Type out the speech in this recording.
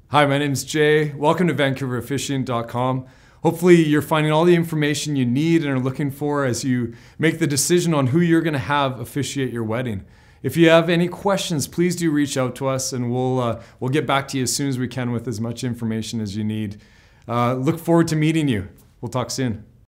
Hi, my name's Jay. Welcome to VancouverOfficiant.com. Hopefully you're finding all the information you need and are looking for as you make the decision on who you're going to have officiate your wedding. If you have any questions, please do reach out to us and we'll get back to you as soon as we can with as much information as you need. Look forward to meeting you. We'll talk soon.